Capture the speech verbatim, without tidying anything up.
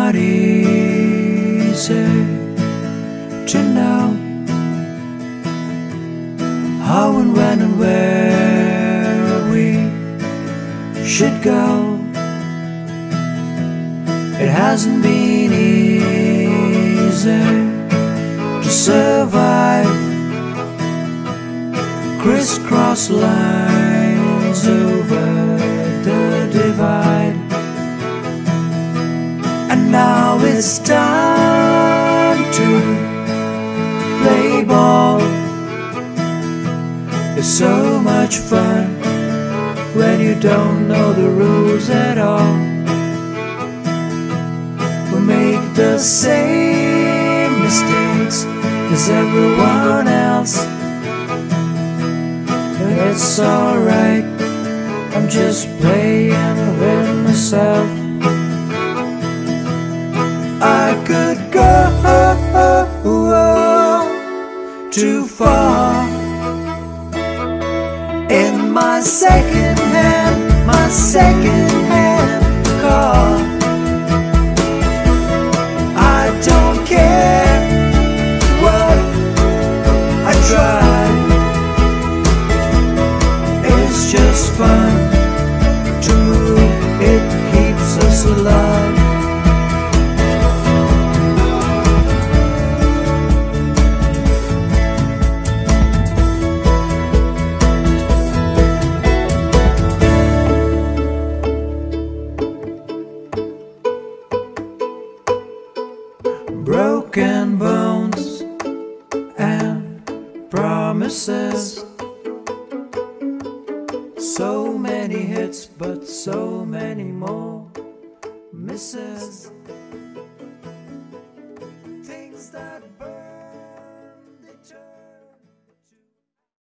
not easy to know how and when and where we should go. It hasn't been easy to survive crisscross lines over the divide. And now it's time to play ball. It's so much fun when you don't know the rules at all. We make the same mistakes as everyone else, but it's alright, I'm just playing with myself. I could go too far in my second hand, my second hand car. I don't care what I try, it's just fun to move, it keeps us alive. Broken bones and promises, so many hits but so many more misses. Things that burn.